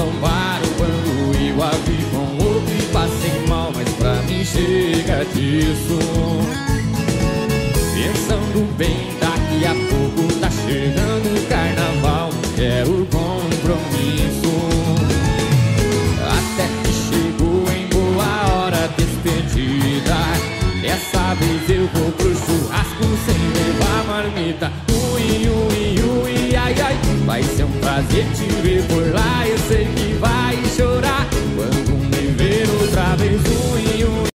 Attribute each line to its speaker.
Speaker 1: não paro quando eu a vi com outro e passei mal, mas pra mim chega disso. Pensando bem, daqui a pouco tá chegando o carnaval, não quero compromisso. Até que chegou em boa hora despedida. Dessa vez eu vou pro churrasco sem levar marmita. Ui, ui, ui, ai, ai, vai ser um prazer te ver por